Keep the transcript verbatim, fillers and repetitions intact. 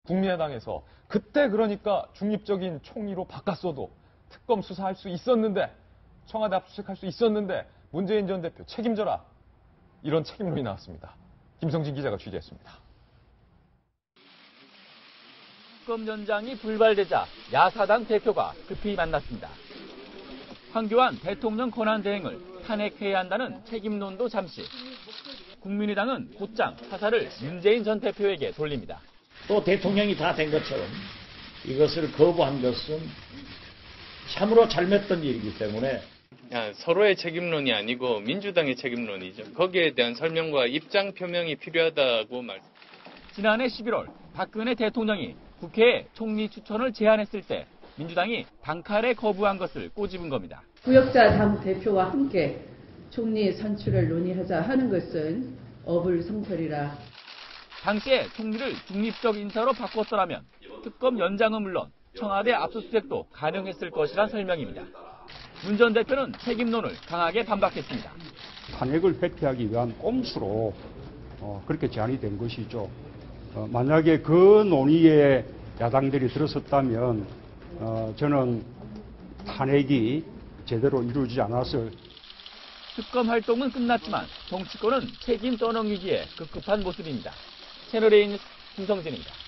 국민의당에서 그때 그러니까 중립적인 총리로 바꿨어도 특검 수사할 수 있었는데, 청와대 압수수색할 수 있었는데 문재인 전 대표 책임져라, 이런 책임론이 나왔습니다. 김성진 기자가 취재했습니다. 특검 연장이 불발되자 야사당 대표가 급히 만났습니다. 황교안 대통령 권한대행을 탄핵해야 한다는 책임론도 잠시. 국민의당은 곧장 사사를 문재인 전 대표에게 돌립니다. 또 대통령이 다 된 것처럼 이것을 거부한 것은 참으로 잘못된 일이기 때문에 야, 서로의 책임론이 아니고 민주당의 책임론이죠. 거기에 대한 설명과 입장 표명이 필요하다고 말. 지난해 십일월 박근혜 대통령이 국회에 총리 추천을 제안했을 때 민주당이 단칼에 거부한 것을 꼬집은 겁니다. 구역자 당 대표와 함께 총리 선출을 논의하자 하는 것은 어불성설이라. 당시에 총리를 중립적 인사로 바꿨더라면 특검 연장은 물론 청와대 압수수색도 가능했을 것이란 설명입니다. 문 전 대표는 책임론을 강하게 반박했습니다. 탄핵을 회피하기 위한 꼼수로 어, 그렇게 제안이 된 것이죠. 어, 만약에 그 논의에 야당들이 들어섰다면 어, 저는 탄핵이 제대로 이루어지지 않았을. 특검 활동은 끝났지만 정치권은 책임 떠넘기기에 급급한 모습입니다. 채널A 뉴스 김성진입니다.